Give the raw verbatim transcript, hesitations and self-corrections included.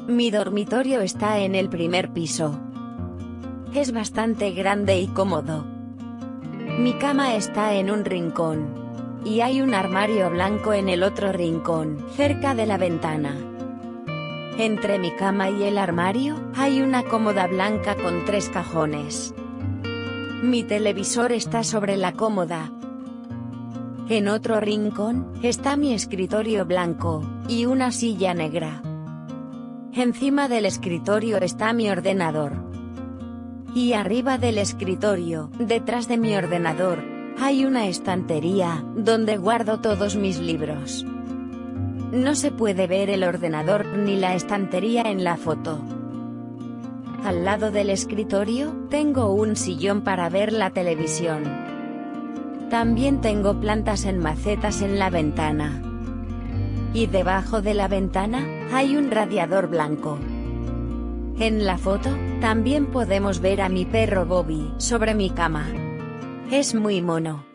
Mi dormitorio está en el primer piso. Es bastante grande y cómodo. Mi cama está en un rincón. Y hay un armario blanco en el otro rincón, cerca de la ventana. Entre mi cama y el armario, hay una cómoda blanca con tres cajones. Mi televisor está sobre la cómoda. En otro rincón, está mi escritorio blanco, y una silla negra. Encima del escritorio está mi ordenador. Y arriba del escritorio, detrás de mi ordenador, hay una estantería, donde guardo todos mis libros. No se puede ver el ordenador ni la estantería en la foto. Al lado del escritorio, tengo un sillón para ver la televisión. También tengo plantas en macetas en la ventana. Y debajo de la ventana, hay un radiador blanco. En la foto, también podemos ver a mi perro Bobby, sobre mi cama. Es muy mono.